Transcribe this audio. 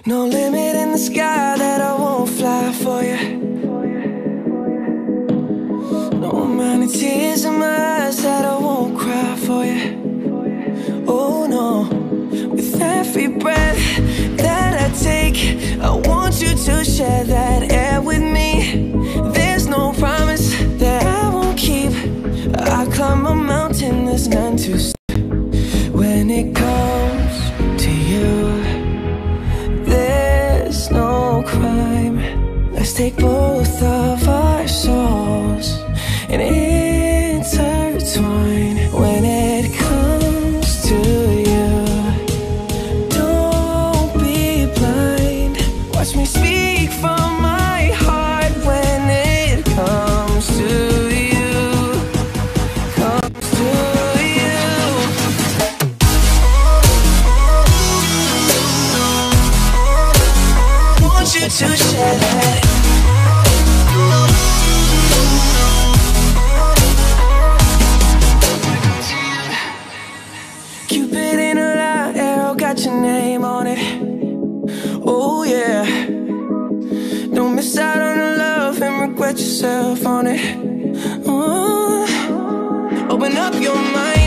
No limit in the sky that I won't fly for you. No amount of tears in my eyes that I won't cry for you. Oh no, with every breath that I take, I want you to share that air with me. There's no promise that I won't keep. I climb a mountain, there's none to stop. When it comes to you, there's no crime. Let's take both of our souls and intertwine. When it comes to you, don't be blind. Watch me speak from my heart. When it comes to you, comes to you. I want you to share that. Cupid in a light arrow got your name on it. Oh yeah. Don't miss out on the love and regret yourself on it. Open up your mind.